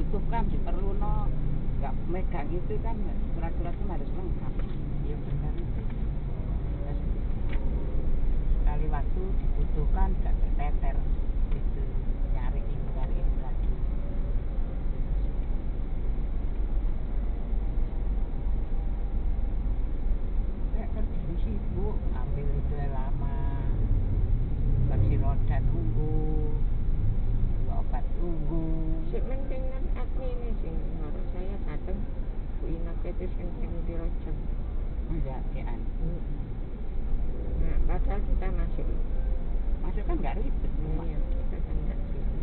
dibutuhkan, diperlukan, nggak megang itu kan surat-suratnya harus lengkap. Iya benar itu. Terus sekali waktu dibutuhkan gak keteter gitu, nyariin lagi. Kayak kerjaan sibuk, ambil itu lama, kursi roda nunggu, obat tunggu. Sing penting kan admin sing harus saya datang Bu Inake itu sing dirojok. Enggak, kian. Nah, padahal kita masuk Masuk kan nggak ribet. iya, kita kan nggak sibuk.